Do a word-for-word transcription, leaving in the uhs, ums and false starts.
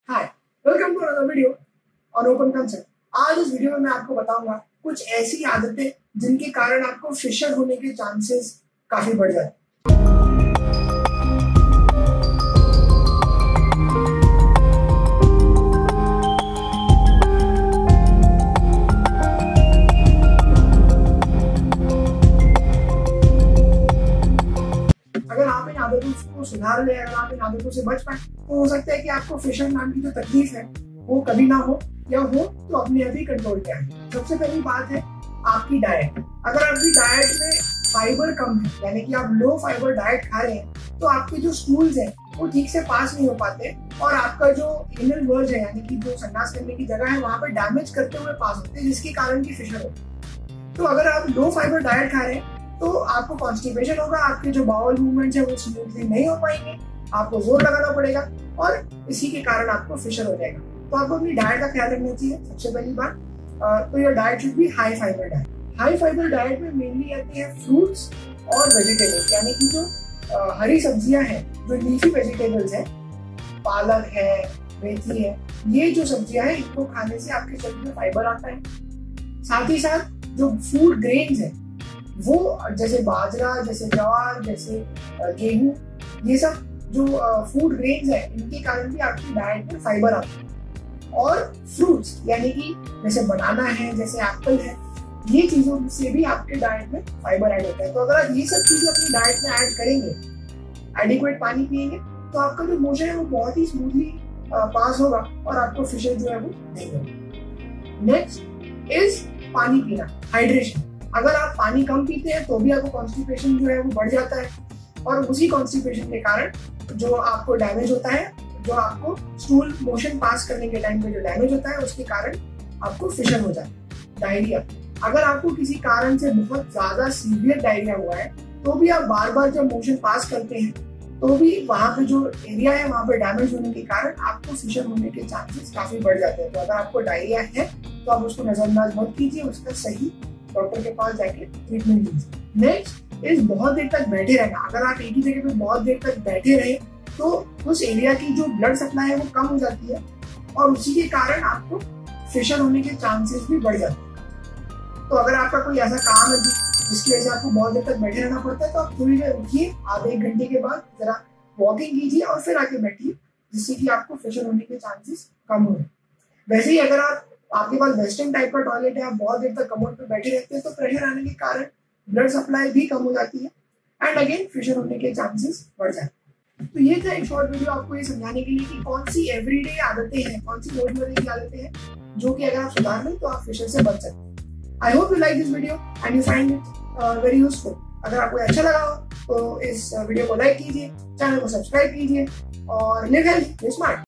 Hi, welcome to another video on open concept. आज इस video में मैं आपको बताऊंगा कुछ ऐसी आदतें जिनके कारण आपको फिशर होने के चांसेस काफी बढ़ जाते हैं। अगर आप इन आदतों को सुधार ले, अगर आप इन आदतों से बच पाए तो हो सकता है कि आपको फिशर नाम की जो तकलीफ है वो कभी ना हो, या हो तो अपने आप ही कंट्रोल में आए। सबसे पहली बात है आपकी डाइट। अगर आपकी डाइट में फाइबर कम है, यानी कि आप लो फाइबर डाइट खा रहे हैं, तो आपके जो स्टूल्स हैं वो ठीक से पास नहीं हो पाते और आपका जो एनल वर्ज है, यानी कि जो संडास करने की जगह है, वहां पर डैमेज करते हुए पास होते हैं, जिसके कारण की फिशर होती है। तो अगर आप लो फाइबर डाइट खा रहे हैं तो आपको कॉन्स्टिपेशन होगा, आपके जो बाउल मूवमेंट्स है वो स्मूथली नहीं हो पाएंगे, आपको जोर लगाना पड़ेगा और इसी के कारण आपको फिशर हो जाएगा। तो आपको अपनी डाइट का ख्याल रखना चाहिए। सबसे पहली बात, तो your diet should be high fibre diet. High fibre diet में मेनली आती है फ्रूट्स और वेजिटेबल्स, यानी कि जो आ, हरी सब्जियां हैं, जो लीफी वेजिटेबल्स हैं, पालक है, मेथी है, ये जो सब्जियां हैं इनको खाने से आपके शरीर में फाइबर आता है। साथ ही साथ जो फूड ग्रेन्स है वो जैसे बाजरा, जैसे ज्वार, जैसे गेहूं, ये सब जो फूड ग्रेन्स है इनके कारण भी आपकी डाइट में फाइबर आता है। और फ्रूट्स यानी कि जैसे बनाना है, जैसे एप्पल है, ये चीजों से भी आपके डाइट में फाइबर ऐड होता है। तो अगर आप ये सब चीजें अपनी डाइट में ऐड करेंगे, एडिक्वेट पानी पिएंगे, तो आपका जो मोशन है वो बहुत ही स्मूथली पास होगा और आपको फिशर जो है वो नहीं होगा। नेक्स्ट इज पानी पीना, हाइड्रेशन। अगर आप पानी कम पीते हैं तो भी आपको कॉन्स्टिपेशन जो है वो बढ़ जाता है और उसी कॉन्स्टिपेशन के कारण जो आपको डैमेज होता है, जो आपको स्टूल मोशन पास करने के टाइम पे जो डैमेज होता है उसके कारण आपको फिशर हो जाता है। डायरिया, अगर आपको किसी कारण से बहुत ज्यादा सीवियर डायरिया हुआ है तो भी आप बार बार जब मोशन पास करते हैं तो भी वहां पे जो एरिया है वहां पे डैमेज होने के कारण आपको फिशर होने के चांसेस काफी बढ़ जाते हैं। तो अगर आपको डायरिया है तो आप उसको नजरअंदाज मत कीजिए, उसका सही डॉक्टर के पास जाके ट्रीटमेंट लीजिए। नेक्स्ट इज बहुत देर तक बैठे रहना। अगर आप एक ही जगह पे बहुत देर तक बैठे रहे तो उस एरिया की जो ब्लड सप्लाई है वो कम हो जाती है और उसी के कारण आपको फिशर होने के चांसेस भी बढ़ जाते हैं। तो अगर आपका कोई ऐसा काम है जिसकी वजह से आपको बहुत देर तक बैठे रहना पड़ता है तो आप थोड़ी देर उठिए, आधे एक घंटे के बाद जरा वॉकिंग कीजिए और फिर आके बैठिए, जिससे कि आपको फिशर होने के चांसेस कम हो। वैसे ही अगर आप आपके पास वेस्टर्न टाइप का टॉयलेट है, आप बहुत देर तक कमोड पे बैठे रहते हैं तो प्रेशर आने के कारण ब्लड सप्लाई भी कम हो जाती है एंड अगेन फिशर होने के चांसेस बढ़ जाते हैं। तो ये था एक शॉर्ट वीडियो आपको ये समझाने के लिए कि कौन सी एवरीडे आदतें हैं, कौन सी रोजमर्रा की आदतें हैं जो कि अगर आप सुधार लें तो आप फिशर से बच सकते हैं। I hope you like this video and you find it very useful. अगर आपको अच्छा लगा हो तो इस वीडियो को लाइक कीजिए, चैनल को सब्सक्राइब कीजिए और लिव हेल्दी, लिव स्मार्ट।